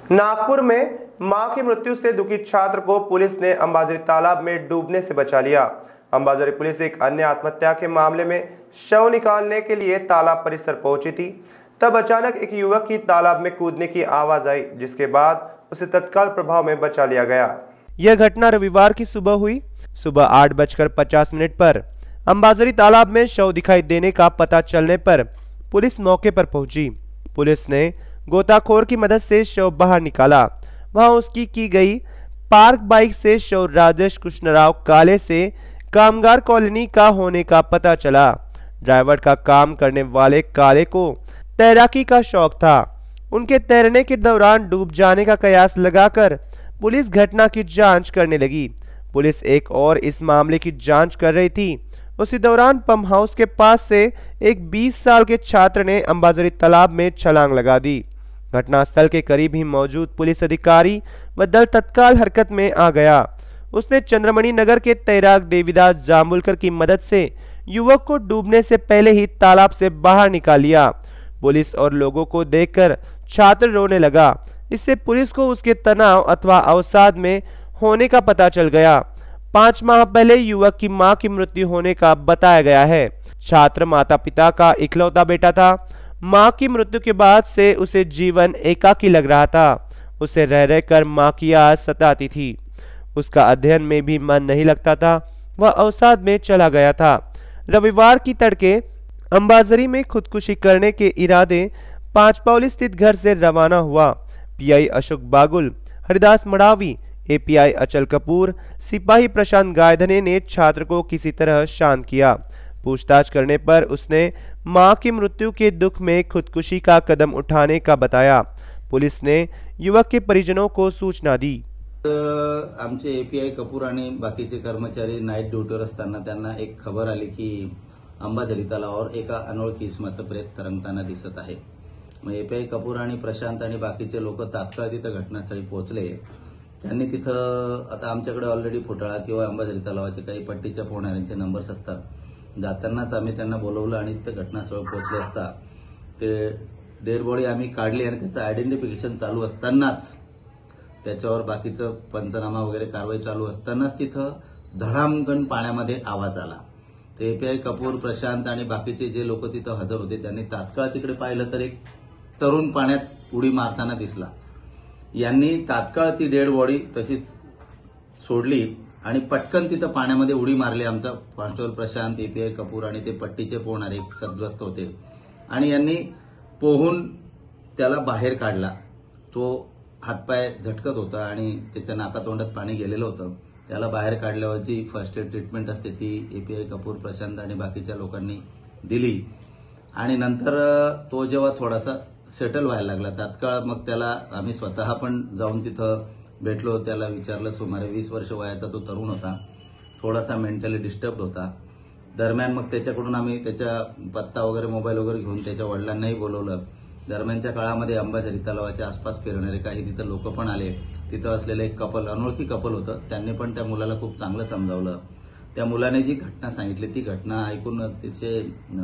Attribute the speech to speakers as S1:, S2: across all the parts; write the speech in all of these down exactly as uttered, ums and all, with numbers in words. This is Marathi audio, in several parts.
S1: नागपुर में मां की मृत्यु से दुखी छात्र को पुलिस ने अंबाझरी तालाब में डूबने से बचा लिया। अंबाझरी पुलिस एक अन्य आत्महत्या के मामले में शव निकालने के लिए तालाब परिसर पहुंची थी। तब अचानक एक युवक की तालाब में कूदने की आवाज आई, जिसके बाद उसे तत्काल प्रभाव में बचा लिया गया। यह घटना रविवार की सुबह हुई। सुबह आठ बजकर पचास मिनट पर अंबाझरी तालाब में शव दिखाई देने का पता चलने पर पुलिस मौके पर पहुंची। पुलिस ने गोताखोर की मदद से शव बाहर निकाला। वहां उसकी की गई पार्क बाइक से शव राजेश कृष्णराव काले से कामगार कॉलोनी का होने का पता चला। ड्राइवर का काम करने वाले काले को तैराकी का शौक था। उनके तैरने के दौरान डूब जाने का कयास लगाकर पुलिस घटना की जांच करने लगी। पुलिस एक और इस मामले की जांच कर रही थी। उसी दौरान पंप हाउस के पास से एक बीस साल के छात्र ने अंबाझरी तालाब में छलांग लगा दी। घटनास्थल के करीब ही मौजूद पुलिस अधिकारी व दल तत्काल हरकत में आ गया। उसने चंद्रमणि नगर के तैराक देवीदास जामुलकर की मदद से युवक को डूबने से पहले ही तालाब से बाहर निकाल लिया। पुलिस और लोगों को देखकर छात्र रोने लगा। इससे पुलिस को उसके तनाव अथवा अवसाद में होने का पता चल गया। पांच माह पहले युवक की मां की मृत्यु होने का बताया गया है। छात्र माता पिता का इकलौता बेटा था। मां की मृत्यु के बाद से उसे जीवन एकाकी लग रहा था। उसे रह रहकर मां की याद सताती थी। उसका अध्ययन में भी मन नहीं लगता था। वह अवसाद में चला गया था। रविवार की तड़के अंबाझरी में खुदकुशी करने के इरादे पांचपावली स्थित घर से रवाना हुआ। पीआई अशोक बागुल, हरिदास मड़ावी, एपीआई अचल कपूर, सिपाही प्रशांत गायधने ने छात्र को किसी तरह शांत किया। पूछताछ करने पर उसने मां की मृत्यु के दुख में खुदकुशी का कदम उठाने का बताया। पुलिस ने युवक के परिजनों को सूचना दी।
S2: आमचे एपीआई कपूर आणि बाकीचे कर्मचारी नाईट ड्युटीवर असताना त्यांना एक खबर आली की अंबाझरी तलावावर एका अनोळखी इसमाचं प्रेत तरंगताना दिसत आहे। मग एपीआई कपूर आणि प्रशांत आणि बाकीचे लोक तात्काळ तिथं घटनास्थळी पोहोचले। त्यांनी तिथं आता आमच्याकडे ऑलरेडी फुटाळा किंवा अंबाझरी तलावाचे काही पट्टीच्या पोहणाऱ्यांचे नंबर्स असतात। जातानाच आम्ही त्यांना बोलवलं आणि तिथं घटनास्थळी पोहोचले असता ते डेड बॉडी आम्ही काढली आणि त्याचं आयडेंटिफिकेशन चालू असतानाच त्याच्यावर बाकीचं पंचनामा वगैरे कारवाई चालू असतानाच तिथं धडामगण पाण्यामध्ये आवाज आला। ते एपीआई कपूर, प्रशांत आणि बाकीचे जे लोक तिथं हजर होते त्यांनी तात्काळ तिकडे पाहिलं तर एक तरुण पाण्यात उडी मारताना दिसला। यांनी तात्काळ ती डेड बॉडी तशीच सोडली आणि पटकन तिथं पाण्यामध्ये उडी मारली। आमचा कॉन्स्टेबल प्रशांत, एपीआई कपूर आणि ते पट्टीचे पोहणारे सद्ग्रस्त होते आणि यांनी पोहून त्याला बाहेर काढला। तो हातपाय झटकत होता आणि त्याच्या नाकातोंडात पाणी गेलेलं होतं। त्याला बाहेर काढल्यावरची फर्स्ट एड ट्रीटमेंट असते ती एपीआई कपूर, प्रशांत आणि बाकीच्या लोकांनी दिली आणि नंतर तो जेव्हा थोडासा सेटल व्हायला लागला तात्काळ मग त्याला आम्ही स्वतः पण जाऊन तिथं भेटलो। त्याला विचारलं। सुमारे वीस वर्ष वयाचा तो तरुण होता। थोडासा मेंटली डिस्टर्ब होता। दरम्यान मग त्याच्याकडून आम्ही त्याचा पत्ता वगैरे मोबाईल वगैरे घेऊन त्याच्या वडिलांनाही बोलवलं। दरम्यानच्या काळामध्ये अंबाझरी तलावाच्या आसपास फिरणारे काही तिथं लोक पण आले। तिथं असलेलं एक कपल, अनोळखी कपल होतं, त्यांनी पण त्या मुलाला खूप चांगलं समजावलं। त्या मुलाने जी घटना सांगितली ती घटना ऐकून तिचे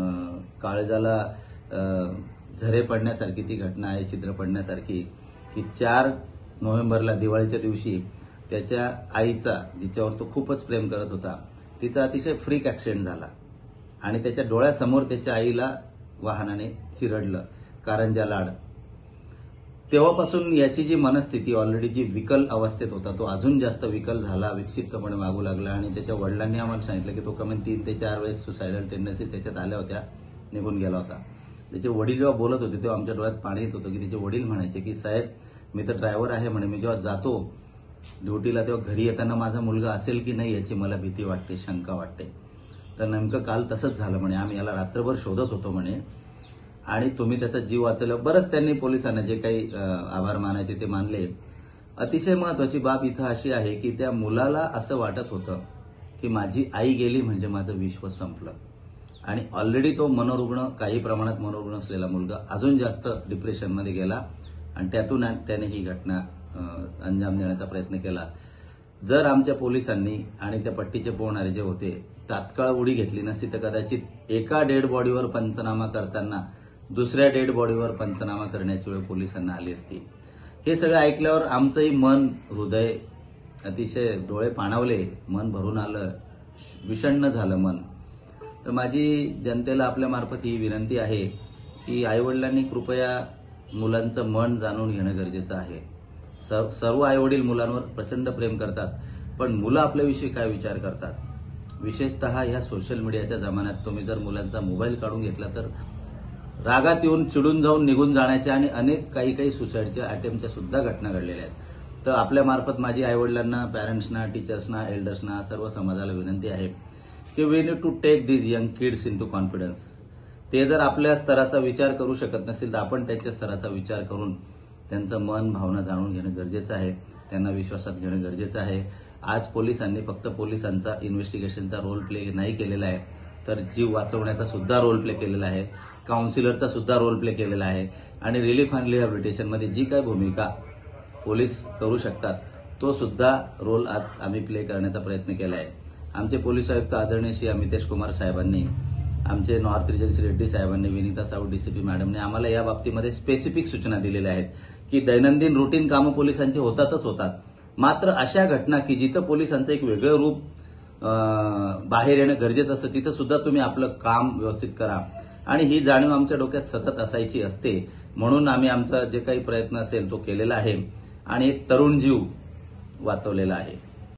S2: काळजाला झरे पडण्यासारखी ती घटना आहे, चित्र पडण्यासारखी की चार नोव्हेंबरला दिवाळीच्या दिवशी त्याच्या आईचा, जिच्यावर तो खूपच प्रेम करत होता, तिचा अतिशय फ्रीक ऍक्सिडेंट झाला आणि त्याच्या डोळ्यासमोर त्याच्या आईला वाहनाने चिरडलं, कारंजा लाड। तेव्हापासून याची जी मनस्थिती ऑलरेडी जी विकल अवस्थेत होता तो अजून जास्त विकल झाला, विक्षिप्तपणे वागू लागला आणि त्याच्या वडिलांनी आम्हाला सांगितलं की तो कमी तीन ते चार वेळेस सुसायडल टेंडन्सी त्याच्यात आल्या होत्या, निघून गेला होता। त्याचे वडील जेव्हा बोलत होते तेव्हा आमच्या डोळ्यात पाणी येत होतं की त्याचे वडील म्हणायचे की साहेब मी तर ड्रायव्हर आहे म्हणे, मी जेव्हा जातो ड्युटीला तेव्हा घरी येताना माझा मुलगा असेल की नाही याची मला भीती वाटते, शंका वाटते। तर नेमकं काल तसंच झालं म्हणे। आम्ही याला रात्रभर शोधत होतो म्हणे आणि तुम्ही त्याचा जीव वाचवला। बरंच त्यांनी पोलिसांना जे काही आभार मानायचे ते मानले। अतिशय महत्वाची बाब इथं अशी आहे की त्या मुलाला असं वाटत होतं की माझी आई गेली म्हणजे माझं विश्व संपलं आणि ऑलरेडी तो मनोरुग्ण, काही प्रमाणात मनोरुग्ण असलेला मुलगा अजून जास्त डिप्रेशनमध्ये गेला आणि त्यातून त्याने ही घटना अंजाम देण्याचा प्रयत्न केला। जर आमच्या पोलिसांनी आणि त्या पट्टीचे पोहणारे जे होते तात्काळ उडी घेतली नसती तर कदाचित एका डेड बॉडीवर पंचनामा करताना दुसऱ्या डेड बॉडीवर पंचनामा करण्याची वेळ पोलिसांना आली असती। हे सगळं ऐकल्यावर आमचंही मन हृदय अतिशय डोळे पाणावले, मन भरून आलं, विषण्ण झालं मन. तर माझी जनतेला आपल्या मार्फत ही विनंती आहे की आईवडिलांनी कृपया मुलांचं मन जाणून घेणं गरजेचं आहे. सर्व आईवडील मुलांवर प्रचंड प्रेम करतात, पण मुलं आपल्याविषयी काय विचार करतात, विशेषतः ह्या सोशल मीडियाच्या जमान्यात तुम्ही जर मुलांचा मोबाईल काढून घेतला तर रागात येऊन चिडून जाऊन निघून जाण्याच्या आणि अनेक काही काही सुसाईडच्या अटेम्प्टच्या सुद्धा घटना घडलेल्या आहेत. तर आपल्या मार्फत माझी आईवडिलांना, पॅरेंट्सना, टीचर्सना, एल्डर्सना, सर्व समाजाला विनंती आहे की we need to take these young kids into confidence. ते जर आपल्या स्तराचा विचार करू शकत नसेल तर आपण त्यांच्या स्तराचा विचार करून त्यांचं मन भावना जाणून घेणं गरजेचं आहे, त्यांना विश्वासात घेणं गरजेचं आहे. आज पोलिसांनी फक्त पोलिसांचा इन्व्हेस्टिगेशनचा रोल प्ले नाही केलेला आहे, तर जीव वाचवण्याचा सुद्धा रोल प्ले केलेला आहे, काउन्सिलरचा सुद्धा रोल प्ले केलेला आहे आणि रिलीफ अँड रिहॅबिलिटेशनमध्ये जी काही भूमिका पोलीस करू शकतात तो सुद्धा रोल आज आम्ही प्ले करण्याचा प्रयत्न केला आहे. आमचे पोलीस आयुक्त आदरणीय श्री अमितेश कुमार साहेबांनी, आमचे नॉर्थ रिजन श्री रेड्डी साहेबांनी, विनीता साऊथ डीसीपी मॅडमने आम्हाला या बाबतीमध्ये स्पेसिफिक सूचना दिलेल्या आहेत की दैनंदिन रुटीन कामं पोलिसांची होतातच होतात, मात्र अशा घटना की जिथं पोलिसांचं एक वेगळं रूप बाहेर येणं गरजेचं असतं तिथं सुद्धा तुम्ही आपलं काम व्यवस्थित करा. आणि ही जाणीव आमच्या डोक्यात सतत असायची असते, म्हणून आम्ही आमचा जे काही प्रयत्न असेल तो केलेला आहे आणि एक तरुण जीव वाचवलेला आहे.